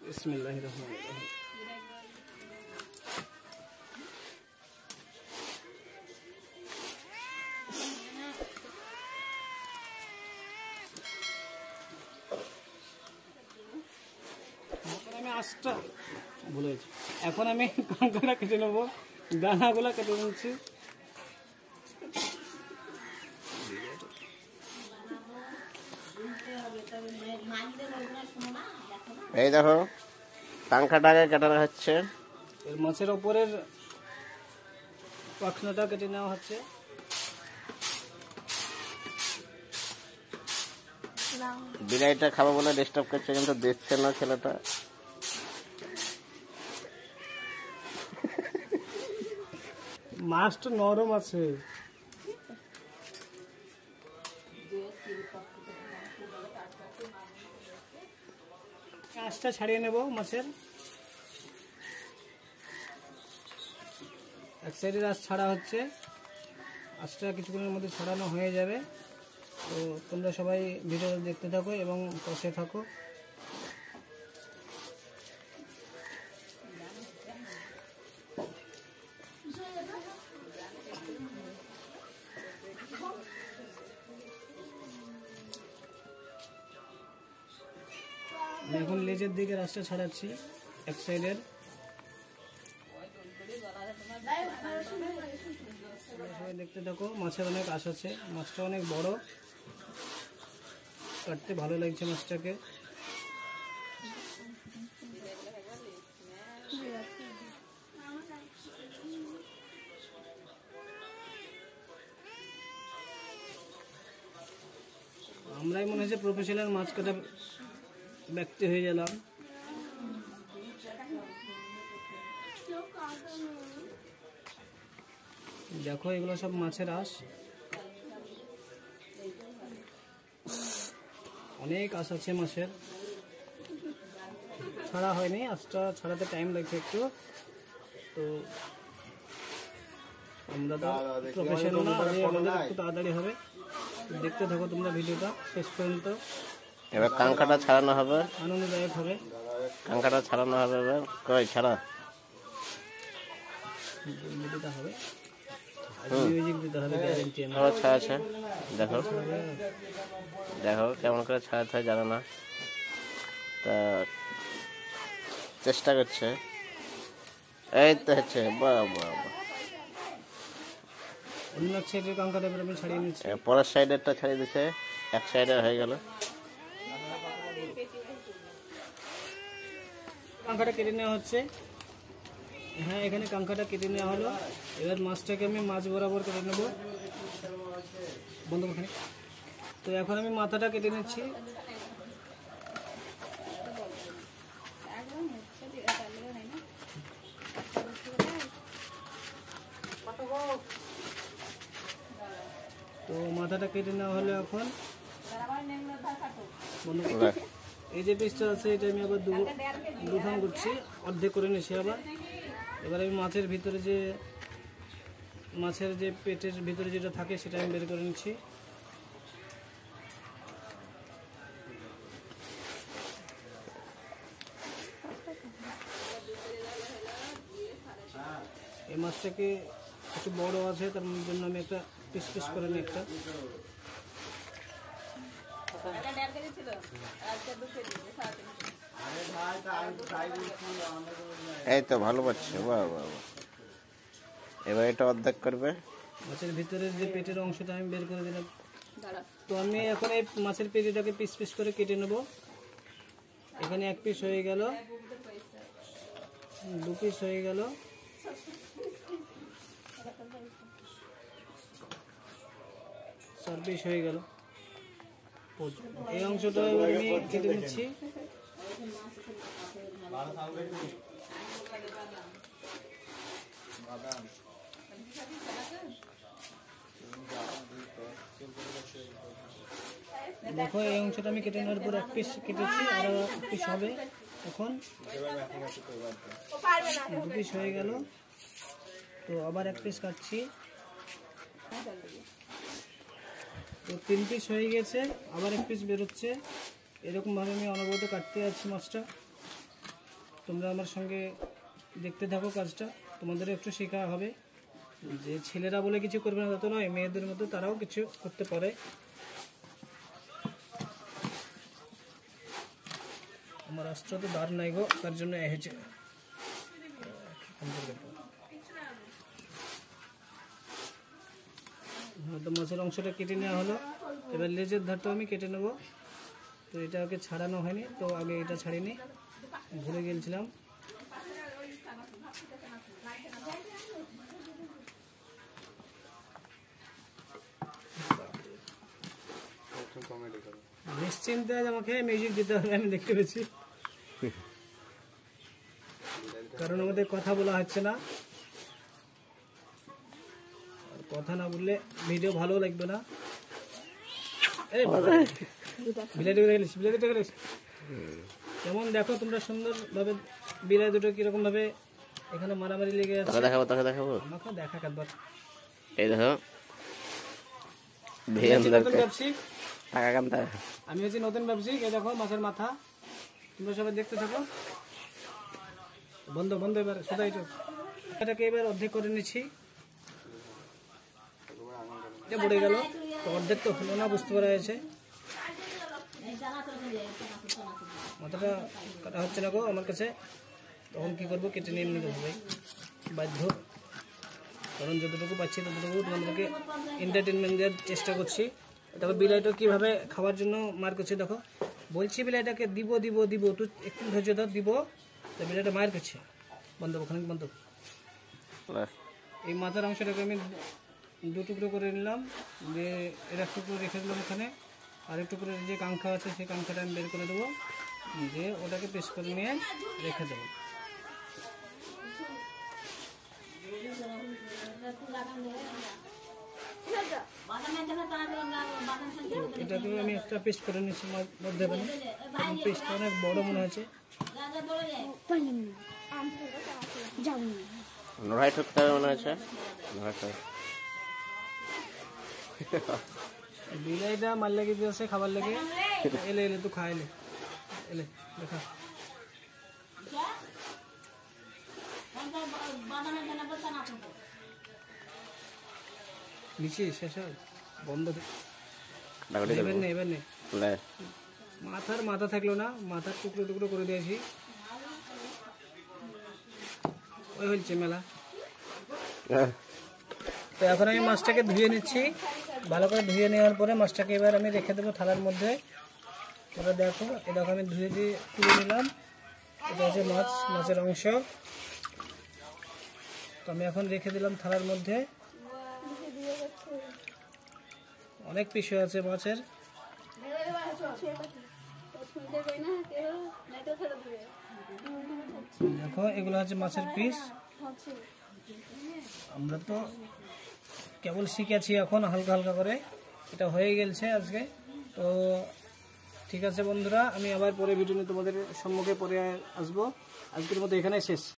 বিসমিল্লাহিররহমানিররহিম। আমি আঁচটা ভুলে গেছি। এখন আমি কাঁকড়া কেটে নেবো, দানাগুলো কেটে নিচ্ছি। এই দেখো কাঁকড়াটাকে কাটানো হচ্ছে, এর মাছের ওপরের পাখনাটা কেটে নেওয়া হচ্ছে। বিরিয়ানিটা খাবো বলে ডিস্টার্ব করছে, কিন্তু দিচ্ছে না ছেলেটা। মাছটা নরম আছে। আঁচটা ছাড়িয়ে নেব মাছের। এক সাইডের আঁচ ছাড়া হচ্ছে, আঁচটা কিছুক্ষণের মধ্যে ছাড়ানো হয়ে যাবে। তো তোমরা সবাই ভিডিওটা দেখতে থাকো এবং পাশে থাকো। আমি এখন লেজের দিকে আঁচটা ছাড়াচ্ছি এক সাইডের। সবাই দেখতে থাকো। মাছের অনেক আঁশ আছে, মাছটা অনেক বড়, কাটতে ভালো লাগছে মাছটাকে। আমরাই মনে হচ্ছে প্রফেশনাল মাছ কাটা ব্যক্তি হয়ে গেলাম। দেখো এগুলো সব মাছের আঁশ, অনেক আঁশ আছে মাছের, ছাড়া হয়নি। আঁশটা ছাড়াতে টাইম লাগছে একটু। তো আমরা তো প্রফেশনাল না, আমাদের একটু তাড়াতাড়ি হবে। দেখতে থাকো তোমরা ভিডিওটা শেষ পর্যন্ত। এবার কাঁকড়াটা ছাড়ানো হবে, আনন্দদায়ক হবে। কাঁকড়াটা ছাড়ানো হবে। এবার কই ছাড়া ভিডিওটা হবে, মিউজিক দিতে হবে, গ্যারান্টি না। ছাড়াচ্ছে, দেখো দেখো কেমন করে ছাড়াতে হয় জানো না, তা চেষ্টা করছে। এই তো হচ্ছে, বাহ বাহ বাহ। অন্য এক সাইডের কাঁকড়াটা আমি ছাড়িয়ে নিচ্ছি। পরের সাইডেরটা ছাড়িয়ে দিচ্ছে, এক সাইডে হয়ে গেল। কাঁকড়াটা কেটে নেওয়া হচ্ছে। হ্যাঁ, এখানে কাঁকড়াটা কেটে নেওয়া হলো। এবার মাছটাকে আমি মাছ বরাবর কেটে নেব। বন্ধ করে। তো এখন আমি মাথাটা কেটে নিচ্ছি। তো মাথাটা কেটে নেওয়া হলো। এখন এই যে পিসটা আছে এটা আমি আবার দুখান করছি, অর্ধেক করে নিচ্ছি আবার। এবার আমি মাছের যে পেটের ভিতরে যেটা থাকে সেটা আমি বের করে নিচ্ছি। এই মাছটাকে একটু বড় আছে, তার জন্য আমি একটা পিস পিস করে নিই একটা। এই তো ভালো পাচ্ছে, বাহ বাহ বাহ। এবার এটা অর্ধেক করবে। মাছের ভিতরের যে পেটের অংশটা আমি বের করে দিলাম। তো আমি এখন এই মাছের পেটিটাকে পিস পিস করে কেটে নেব। এখানে এক পিস হয়ে গেল, দু পিস হয়ে গেল, চার পিস হয়ে গেল। এই অংশটা এবার আমি কেটে নিচ্ছি। দেখো এই অংশটা আমি কেটে নেওয়ার পর এক পিস কেটেছি, আরো এক পিস হবে। এখন দু পিস হয়ে গেল, তো আবার এক পিস কাটছি। তো তিন পিস হয়ে গেছে, আবার এক পিস বেরোচ্ছে। এরকম ভাবে আমি অনবরত কাটতে যাচ্ছি মাছটা। তোমরা আমার সঙ্গে দেখতে থাকো কাজটা, তোমাদেরও একটু শেখা হবে। যে ছেলেরা বলে কিছু করবে না তা তো নয়, মেয়েদের মতো তারাও কিছু করতে পারে। আমার অস্ত্র তো দাঁড় নাই গো, তার জন্য এসেছে। তো মাছের অংশটা কেটে নেওয়া হলো, এবার লেজের ধারটা আমি কেটে নেব। তো এটা ওকে ছাড়ানো হয়নি, তো আগে এটা ছাড়িনি, ভুলে গেছিলাম। নিশ্চিন্তে আমাকে মিউজিক দিতে হবে, আমি দেখতে পেয়েছি, কারণ আমাদের কথা বলা হচ্ছে না। কথা না বললে ভিডিও ভালো লাগবে না। যেমন দেখো তোমরা সুন্দরভাবে বিলাই দুটো কিরকম ভাবে এখানে মারামারি লেগে আছে। দেখাবো আমাকে দেখা কাটবার। এই দেখো নতুন ব্যবসায়িক, টাকা কামতা। আমি হচ্ছি নতুন ব্যবসায়িক। এই দেখো মাছের মাথা, তোমরা সবাই দেখতে থাকো। বন্ধ বন্ধ, এবার সোজা এটাকে এবার অর্ধেক করে নিচ্ছি। এটা পড়ে গেল, তো অর্ধেক তো হলো না, বুঝতে পারা যাচ্ছে। মাথাটা কাটা হচ্ছে না গো আমার কাছে, তখন কি করবো, কেটে নিয়ে নিতে হবে বাধ্য। কারণ যতটুকু পাচ্ছি ততটুকু তোমাদেরকে এন্টারটেনমেন্ট দেওয়ার চেষ্টা করছি। তারপর বিলাইটা কীভাবে খাওয়ার জন্য মার করছে দেখো। বলছি বিলাইটাকে দিব দিব দিব, তো একটু ধৈর্য ধর, দিব। তো বিলাইটা মার করছে। বন্ধ, ওখানে বন্ধ। এই মাথার অংশটাকে আমি দু টুকরো করে নিলাম, দিয়ে এর এক টুকরো রেখে দিলাম এখানে। আর এক টুকরো যে কাঙ্ক্ষা আছে সেই কাঙ্ক্ষাটা আমি বের করে দেবো, দিয়ে ওটাকে পেস্ট করে নিয়ে রেখে দেবো। এটাকে আমি একটা পেস্ট করে নিচ্ছি মধ্যে, পেস্টটা অনেক বড় মনে হচ্ছে। নড়াই ঠুকতে হবে মনে হচ্ছে। বিলাইটা মার লেগে দিয়েছে খাবার লেগে। এলে এলে তুই খা, এলে এলে দেখা নিচে শেষ বন্ধ। এবার নেই, এবার নেই। মাথার মাথা থাকলো না, মাথার টুকরো টুকরো করে দিয়েছি। ওই হচ্ছে মেলা। তো এখন আমি মাছটাকে ধুয়ে নিচ্ছি, ভালো করে ধুয়ে নেওয়ার পরে মাছটাকে এবার আমি রেখে দেবো থালার মধ্যে। এবার দেখো, এ দেখো আমি ধুয়ে দিয়ে তুলে নিলাম। এটা হচ্ছে মাছ, মাছের অংশ। তো আমি এখন রেখে দিলাম থালার মধ্যে। অনেক পিস আছে মাছের। দেখো এগুলো হচ্ছে মাছের পিস। আমরা তো কেবল শিখেছি এখন হালকা হালকা করে, এটা হয়ে গেছে আজকে। তো ঠিক আছে বন্ধুরা, আমি আবার পরে ভিডিও নিয়ে তোমাদের সম্মুখে পরে আসবো। আজকের মতো এখানেই শেষ।